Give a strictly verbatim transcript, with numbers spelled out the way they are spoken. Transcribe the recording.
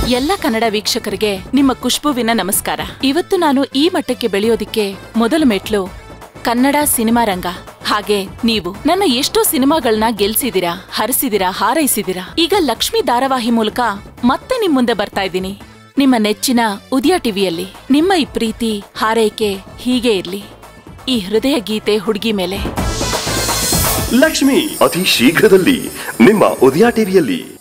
ಎಲ್ಲ ಕನ್ನಡ ವೀಕ್ಷಕರಿಗೆ ನಿಮ್ಮ ಖುಷ್ಬುವಿನ ನಮಸ್ಕಾರ. ಇವತ್ತು ನಾನು ಈ ಮಟ್ಟಕ್ಕೆ ಬೆಳೆಯೋದಿಕ್ಕೆ ಮೊದಲ ಮೆಟ್ಲು ಕನ್ನಡ ಸಿನಿಮಾ ರಂಗ. ಹಾಗೆ ನೀವು ನನ್ನ ಎಷ್ಟೋ ಸಿನಿಮಾಗಳನ್ನ ಗೆಲ್ಸಿದಿರಾ, ಹರಿಸಿದಿರಾ, ಹಾರೈಸಿದಿರಾ. ಈಗ ಲಕ್ಷ್ಮಿ ಧಾರಾವಾಹಿ ಮೂಲಕ ಮತ್ತೆ ನಿಮ್ ಮುಂದೆ ಬರ್ತಾ ಇದ್ದೀನಿ, ನಿಮ್ಮ ನೆಚ್ಚಿನ ಉದಯ ಟಿವಿಯಲ್ಲಿ. ನಿಮ್ಮ ಈ ಪ್ರೀತಿ ಹಾರೈಕೆ ಹೀಗೆ ಇರ್ಲಿ. ಈ ಹೃದಯ ಗೀತೆ ಹುಡುಗಿ ಮೇಲೆ ಲಕ್ಷ್ಮಿ ಅತಿ ಶೀಘ್ರದಲ್ಲಿ ನಿಮ್ಮ ಉದಯ ಟಿವಿಯಲ್ಲಿ.